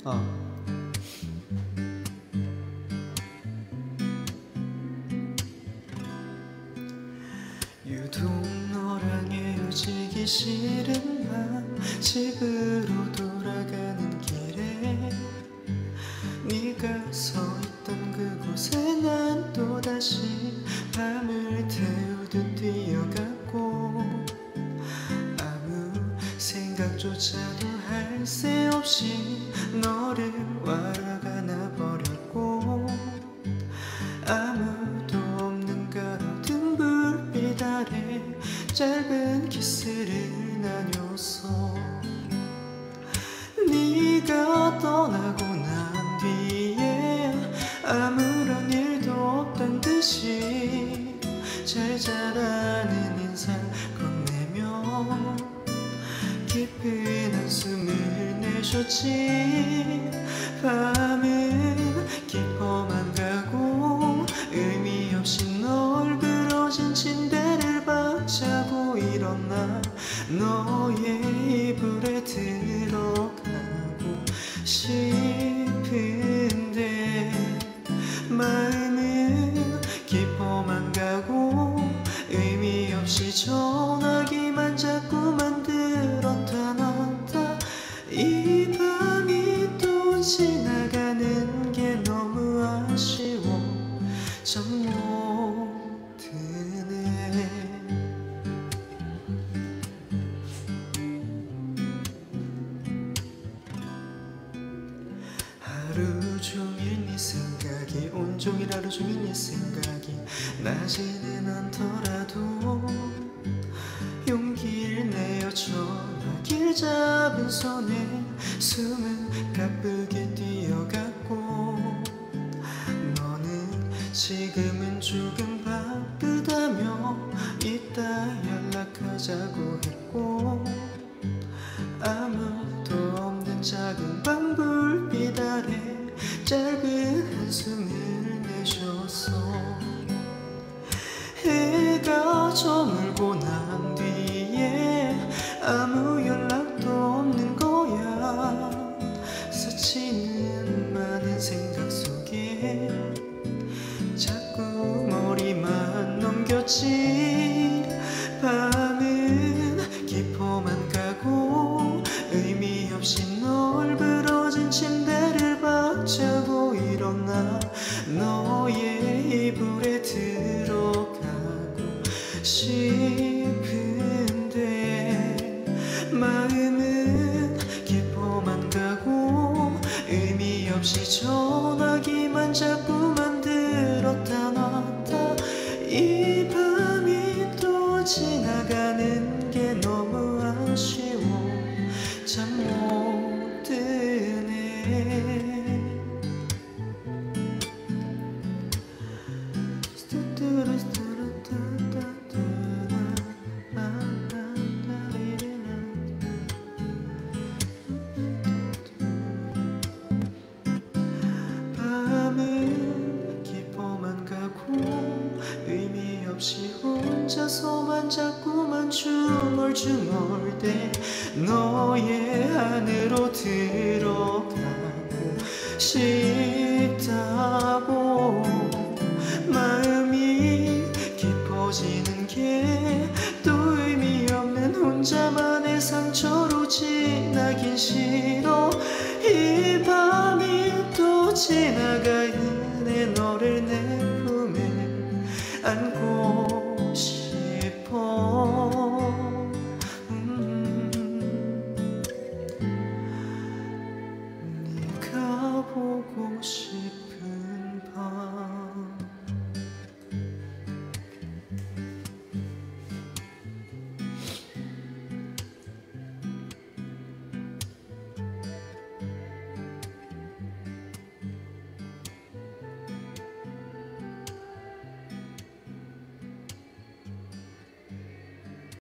유독 너랑 헤어지기 싫은 맘, 집으로 돌아가는 길에 네가 서 있던 그곳에 난 또다시 밤을 태우듯 뛰어갔고, 아무 생각조차도 할 새 없이 너를 와라가 나버렸고, 아무도 없는 가로등 불빛 아래 짧은 키스를 나눴어. 네가 떠나고 난 뒤에 아무런 일도 없단 듯이 잘 자라는 인사를 건네며 깊은 한숨을 내쉬었지. 밤은 깊어만 가고 의미 없이 널브러진 침대를 박차고 일어나 너의 이불에 들어가고 싶은데, 마음은 깊어만 가고 의미 없이 전화기만 자꾸만 들었다 놨다. 이 밤이 또 지나가는 게 너무 아쉬워 잠 못 드네. 하루 종일 네 생각이, 온종일 하루 종일 네 생각이 나지는 않더라도 용기를 내어 전화기를 잡은 손에 숨은 가쁘게 뛰어갔고, 너는 지금은 조금 바쁘다며 이따 연락하자고 했고, 아무도 없는 작은 방 불빛 아래 짧은 한숨을 내쉬었어. 해가 저물고 난 뒤에 아무 연락도 없는 거야. 스치는 많은 생각 속에 자꾸 머리만 넘겼지. 밤은 깊어만 가고 의미 없이 널브러진 침대를 박차고 일어나 너의 이불에 들어가고 싶은데, 마음은 깊어만 가고 의미 없이 전화기만 자꾸만 들었다 놨다. 이 밤이 또 지나가는 게 너무 아쉬워 잠 못 드네. 밤은 깊어만 가고 의미 없이 혼자서만 자꾸만 중얼중얼대 너의 안으로 들어가고 싶다고. 마음이 깊어지는 게 또 의미 없는 혼자만의 상처로 지나긴 싫어. 이 밤이 또 지나가는 너를 내 품에 안고 싶어. 네가 보고 싶어.